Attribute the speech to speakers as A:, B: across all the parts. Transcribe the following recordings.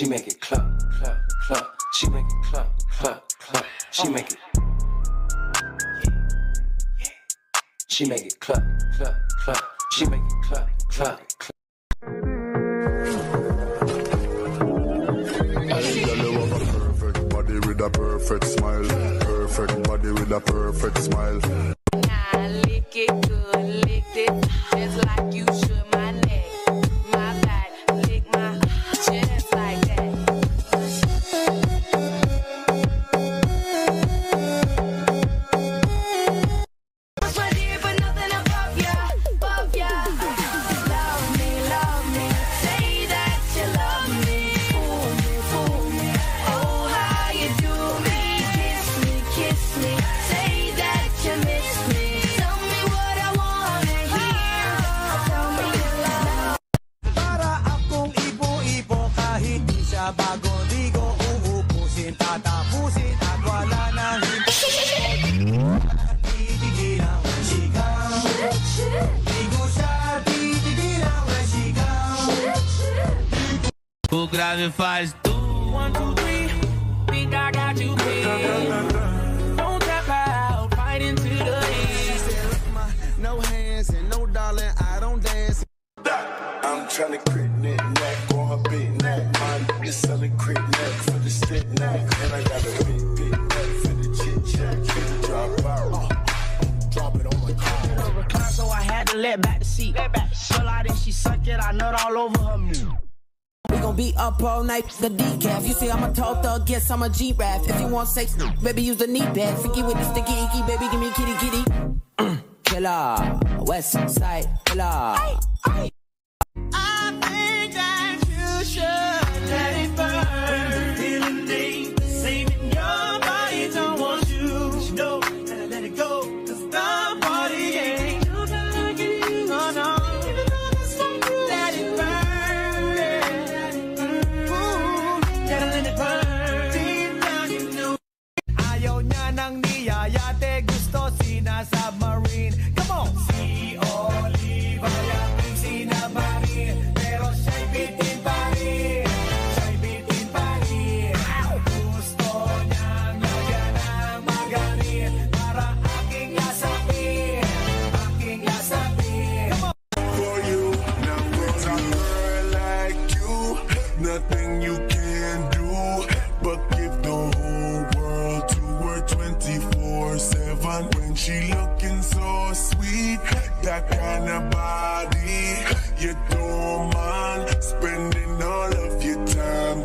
A: She make it clap, clap, clap. She make it clap, clap, clap. She make it. She make it clap, clap, clap. She make it clap, clap, clap.
B: Perfect body with a perfect smile. Perfect body with a perfect smile.
C: I lick it good, lick it just like you should. My neck, my back, lick my just like that. What's my dear, but nothing above ya, above ya. Love me, say that you love me. Fool me, oh how you do me. Kiss me, say that you miss me. Tell me what I wanna hear. Tell me you love.
D: Para akong ipo-ipo kahit di siya bagong ligo. Uupusin, tatapusin at wala nang titigilan when she comes. Di ko siya titigilan when she comes.
E: O grave faz tu 1, 2, 3. Think I got you pinned. Don't tap out, fight into the end.
D: No hands and no darling, I don't dance.
B: I'm tryna crit neck on her big neck. My nigga selling crit neck for the stick neck. And I got a big neck for the chit chat. Drop out. Drop it on my car.
E: So I had to let back the seat. Pull out and she suck it, I nut all over her meat.
F: We gon' be up all night, the decaf. You see I'm a tall thug, yes I'm a G-Rap. If you want sex, baby use the knee pad. Freaky with the sticky icky, baby give me kitty kitty. Killer, West Side Killer.
E: I think that you should let it burn. Feeling deep, saving your body, don't want you. No, gotta let it go, 'cause the party ain't. You can look at you, oh no. Even though it's for you, let it burn. Ooh, gotta let it burn. Deep down you know.
D: Ayaw niya ng niyayate, gusto sina-submarine. Come on! Si Oliva yung sinabarin, pero siya'y bitin pa rin. Siya'y bitin pa rin. Gusto niyang lagyan ng maganin para aking lasapin. Aking lasapin. Come on!
B: For you, now there's a girl like you. Nothing you can do but give the whole world to her 24/7. When she looking so sweet, that kind of body, you don't mind spending all of your time.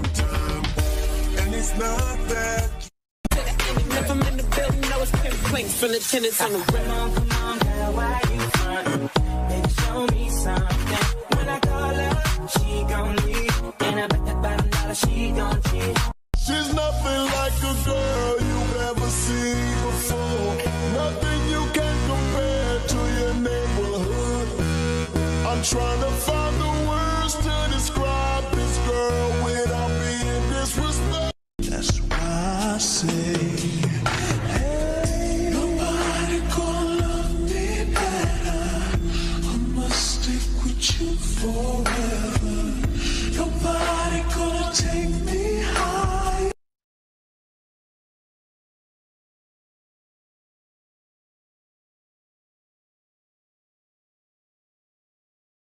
B: And it's not that.
F: If I'm in the building, know it's pinpoint from the tenants on the rim.
E: Come on, girl, why you front? Baby, show me something. When I call her, she gon' leave. And I bet that $5 she gon' cheat.
B: She's nothing like a girl you've ever seen before. Nothing you can compare to your neighborhood. I'm trying to find the words to describe this girl without being disrespectful. That's why I say, hey, nobody gonna love me better. I must stick with you forever.